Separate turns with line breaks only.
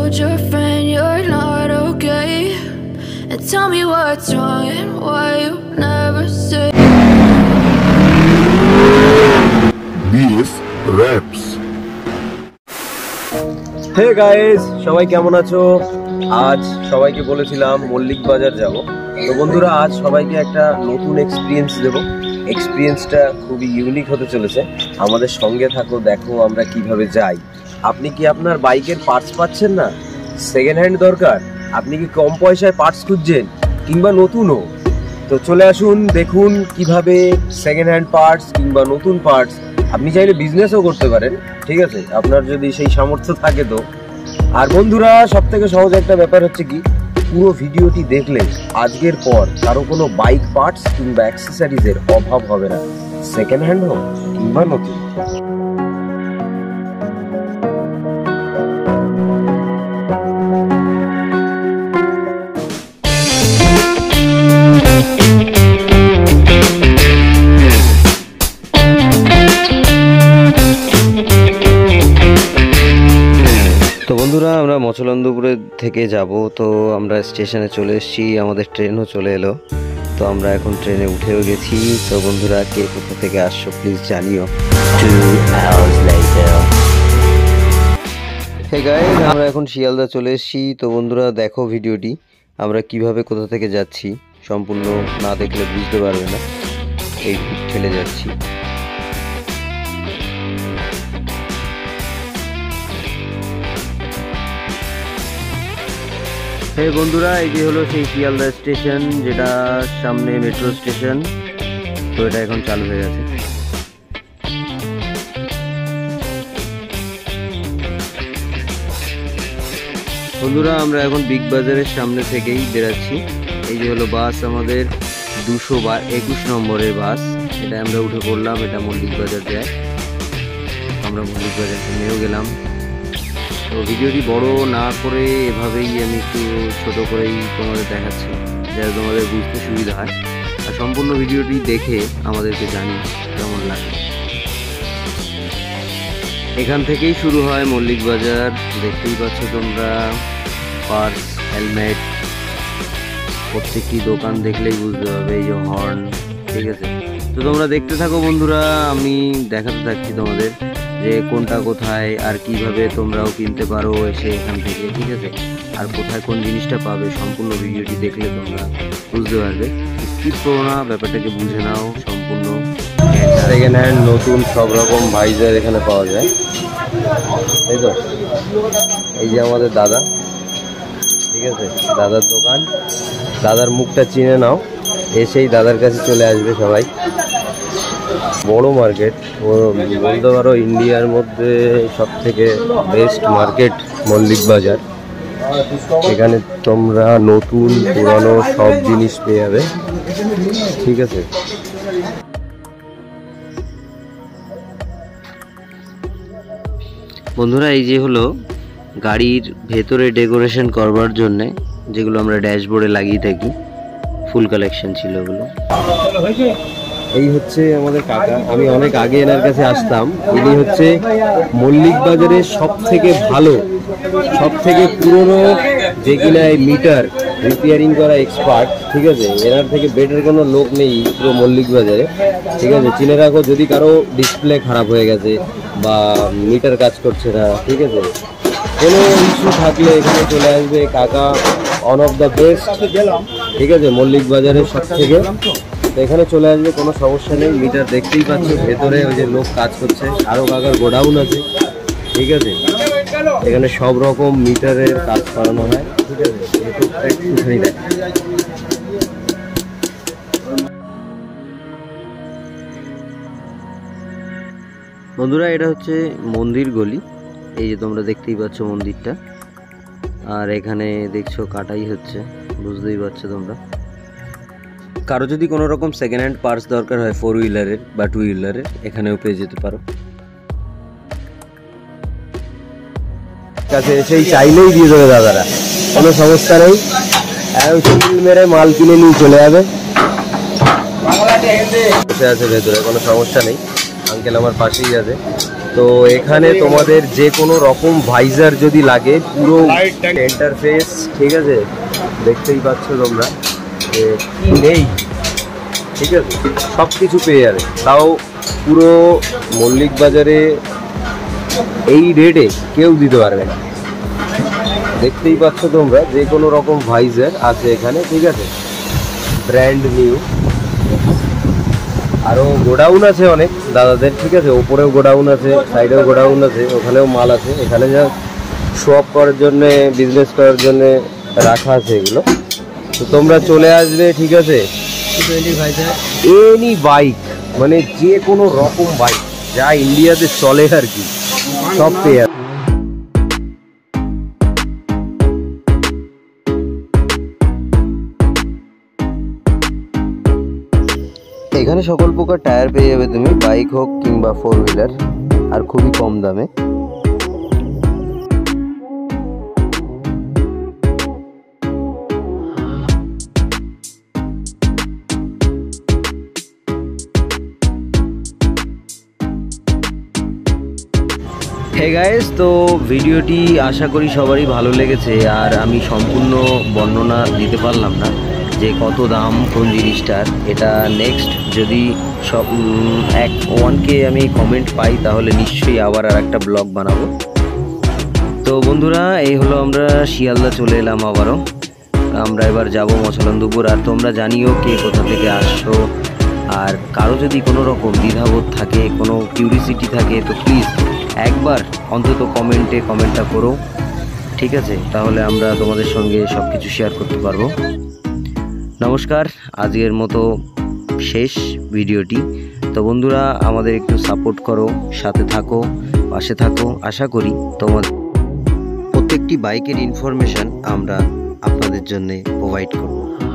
told your friend you're not okay, and tell me what's wrong and why you never say.
BS Raps.
Hey guys, সবাই কেমন আছো? আজ সবাইকে বলেছিলাম মল্লিক বাজার যাব। তো বন্ধুরা, আজ সবাইকে একটা নতুন এক্সপিরিয়েন্স দেব। এক্সপিরিয়েন্সটা খুবই ইউনিক হতে চলেছে। আমাদের সঙ্গে থাকো, দেখো আমরা কিভাবে যাই। আপনি কি আপনার বাইকের পার্টস পাচ্ছেন না? সেকেন্ড হ্যান্ড দরকার? আপনি কি কম পয়সায় পার্টস খুঁজছেন কিংবা নতুনও? তো চলে আসুন, দেখুন কিভাবে সেকেন্ড হ্যান্ড পার্টস কিংবা নতুন পার্টস। আপনি চাইলে বিজনেসও করতে পারেন, ঠিক আছে, আপনার যদি সেই সামর্থ্য থাকে। তো আর বন্ধুরা, সব থেকে সহজ একটা ব্যাপার হচ্ছে কি, পুরো ভিডিওটি দেখলে আজকের পর কারো কোনো বাইক পার্টস কিংবা অ্যাক্সেসরিজের অভাব হবে না, সেকেন্ড হ্যান্ড হোক কিংবা নতুন। তো বন্ধুরা, আমরা মচলন্দপুরে থেকে যাব। তো আমরা স্টেশনে চলে এসেছি, আমাদের ট্রেনও চলে এলো। তো আমরা এখন ট্রেনে উঠেও গেছি। তো বন্ধুরা, কে কোথা থেকে আসছো প্লিজ জানিও। 2 hours later. হে গাইস, আমরা এখন শিয়ালদা চলে এসেছি। তো বন্ধুরা, দেখো ভিডিওটি, আমরা কিভাবে কোথা থেকে যাচ্ছি। সম্পূর্ণ না দেখলে বুঝতে পারবে না। এই ঠেলে যাচ্ছি। হে বন্ধুরা, এই যে হলো সেই শিয়ালদা স্টেশন, যেটা সামনে মেট্রো স্টেশন। তো এটা এখন চালু হয়ে গেছে। বন্ধুরা, আমরা এখন বিগ বাজারের সামনে থেকেই বেরাচ্ছি। এই যে হলো বাস, আমাদের 221 নম্বরের বাস। এটা আমরা উঠে পড়লাম। এটা মল্লিক বাজার যায়। আমরা মল্লিক বাজার নেমেও গেলাম। তো ভিডিওটি বড় না করে এভাবেই আমি একটু ছোট করেই তোমাদের দেখাচ্ছি, যাতে তোমাদের বুঝতে সুবিধা হয়। আর সম্পূর্ণ ভিডিওটি দেখে আমাদেরকে জানি কেমন লাগে। এখান থেকেই শুরু হয় মল্লিক বাজার। দেখতেই পাচ্ছ তোমরা, পার্স, হেলমেট, প্রত্যেকটি দোকান দেখলেই বুঝতে পারবে। এই যে হর্ন, ঠিক আছে। তো তোমরা দেখতে থাকো বন্ধুরা, আমি দেখাতে থাকছি তোমাদের যে কোনটা কোথায় আর কিভাবে তোমরাও কিনতে পারো এসে এখান থেকে, ঠিক আছে। আর কোথায় কোন জিনিসটা পাবে, সম্পূর্ণ ভিডিওটি দেখলে তোমরা বুঝতে পারবে। স্কিপ করো না, ব্যাপারটাকে বুঝে নাও সম্পূর্ণ। সেকেন্ড হ্যান্ড, নতুন সব রকম ভাইজার এখানে পাওয়া যায়, তাই তো। এই যে আমাদের দাদা, ঠিক আছে, দাদার দোকান। দাদার মুখটা চিনে নাও, এসেই দাদার কাছে চলে আসবে সবাই। বড় মার্কেট, বলতে পারো ইন্ডিয়ার মধ্যে সব থেকে বেস্ট মার্কেট মল্লিক বাজার। এখানে তোমরা নতুন পুরানো সব জিনিস পেয়ে যাবে, ঠিক আছে। বন্ধুরা, এই যে হলো গাড়ির ভেতরে ডেকোরেশন করবার জন্য যেগুলো আমরা ড্যাশবোর্ডে লাগিয়ে থাকি, ফুল কালেকশন ছিল ওগুলো। এই হচ্ছে আমাদের কাকা। আমি অনেক আগে এনার কাছে আসতাম। ইনি হচ্ছে মল্লিক বাজারের সব থেকে ভালো, সব থেকে পুরনো, যে কিনা এই মিটার রিপেয়ারিং করা এক্সপার্ট, ঠিক আছে। এনার থেকে বেটার কোনো লোক নেই পুরো মল্লিক বাজারে, ঠিক আছে। চিনে রাখো, যদি কারো ডিসপ্লে খারাপ হয়ে গেছে বা মিটার কাজ করছে না, ঠিক আছে, কোনো ইস্যু থাকলে এখানে চলে আসবে কাকা। ওয়ান অফ দ্য বেস্ট, ঠিক আছে, মল্লিক বাজারের সব থেকে। তো এখানে চলে আসবে, কোনো সমস্যা নেই। মিটার দেখতেই পাচ্ছ, ভেতরে ওই যে লোক কাজ করছে। আরও কাকার গোডাউন আছে, ঠিক আছে। এখানে সব রকম মিটারের কাজ করানো হয়, ঠিক আছে। একটুখানি দেখ। বন্ধুরা, এটা হচ্ছে মন্দির গলি। এই যে তোমরা দেখতেই পাচ্ছ মন্দিরটা। আর এখানে দেখছো কাটাই হচ্ছে, বুঝতেই পারছো তোমরা। কারো যদি কোনো রকম সেকেন্ড হ্যান্ড পার্টস দরকার হয় 4 হুইলারের বা 2 হুইলারের, এখানেও পেয়ে যেতে পারো। কাছে সেই চাইলেই দিয়ে দেবে দাদারা, কোনো সমস্যা নেই। মেরে মাল কিনে নিয়ে চলে যাবে। বসে আছে ভেতরে, কোনো সমস্যা নেই। আঙ্কেল আমার পাশেই আছে, তো এখানে তোমাদের যে কোনো রকম ভাইজার যদি লাগে পুরো ইন্টারফেস, ঠিক আছে, দেখতেই পাচ্ছ তোমরা কি নেই, ঠিক আছে, সব কিছু পেয়ে যাবে। তাও পুরো মল্লিক বাজারে এই রেটে কেউ দিতে পারবে না। দেখতেই পাচ্ছ তোমরা যে কোনো রকম ভাইজার আছে এখানে, ঠিক আছে, ব্র্যান্ড নিউ। আরও গোডাউন আছে অনেক দাদাদের, ঠিক আছে, ওপরেও গোডাউন আছে, সাইডেও গোডাউন আছে, ওখানেও মাল আছে। এখানে যা শো অফ করার জন্যে, বিজনেস করার জন্যে রাখা আছে এগুলো। তো তোমরা চলে আসবে, ঠিক আছে, এনি বাইক, মানে যে কোনো রকম বাইক যা ইন্ডিয়াতে চলে আর কি, সব পেয়ে যাবে। এখানে সকল প্রকার টায়ার পেয়ে যাবে তুমি, বাইক হোক কিংবা 4 হুইলার, আর খুবই কম দামে। হে গাইস, তো ভিডিওটি আশা করি সবারই ভালো লেগেছে। আর আমি সম্পূর্ণ বর্ণনা দিতে পারলাম না যে কত দাম কোন জিনিসটার। এটা নেক্সট যদি সব 1K আমি কমেন্ট পাই তাহলে নিশ্চয়ই আবার আর একটা ব্লগ বানাবো। তো বন্ধুরা, এই হলো আমরা শিয়ালদা চলে এলাম আবারও। আমরা এবার যাব মছলন্দপুর। আর তোমরা জানিও কে কোথা থেকে আসছো, আর কারো যদি কোনো রকম দ্বিধাবোধ থাকে, কোনো কিউরিসিটি থাকে, তো প্লিজ একবার অন্তত কমেন্টটা করো, ঠিক আছে, তাহলে আমরা তোমাদের সঙ্গে সব কিছু শেয়ার করতে পারবো। নমস্কার, আজকের মতো শেষ ভিডিওটি। তো বন্ধুরা, আমাদের একটু সাপোর্ট করো, সাথে থাকো, পাশে থাকো। আশা করি তোমাদের প্রত্যেকটি বাইকের ইনফরমেশান আমরা আপনাদের জন্য প্রোভাইড করব।